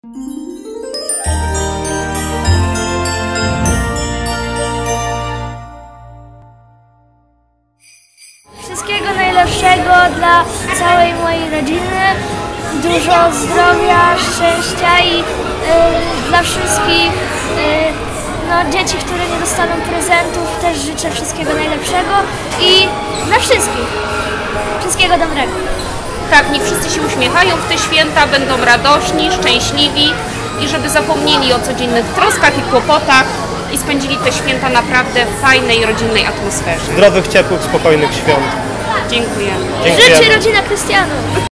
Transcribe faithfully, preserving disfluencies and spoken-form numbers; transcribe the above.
Wszystkiego najlepszego dla całej mojej rodziny, dużo zdrowia, szczęścia i y, dla wszystkich y, no, dzieci, które nie dostaną prezentów, też życzę wszystkiego najlepszego i dla wszystkich wszystkiego dobrego. Tak, niech wszyscy się uśmiechają w te święta, będą radośni, szczęśliwi i żeby zapomnieli o codziennych troskach i kłopotach i spędzili te święta naprawdę w fajnej, rodzinnej atmosferze. Zdrowych, ciepłych, spokojnych świąt. Dziękuję. Dziękujemy. Życzę rodzina Krystianów.